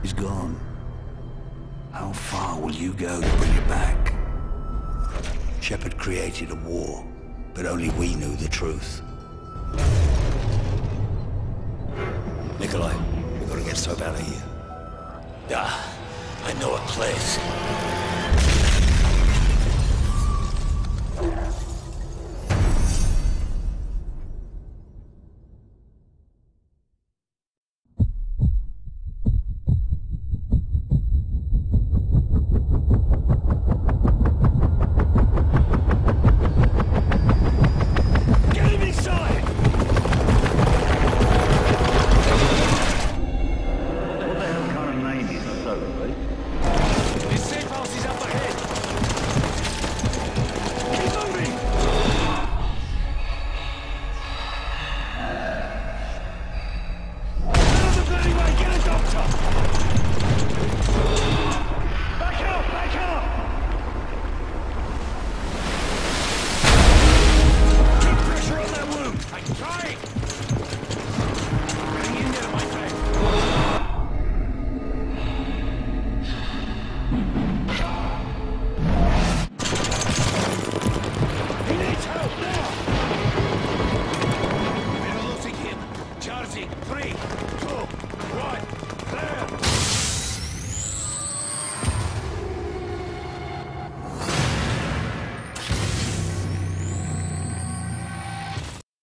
He's gone. How far will you go to bring it back? Shepard created a war, but only we knew the truth. Nikolai, we've got to get Soap out of here. I know a place.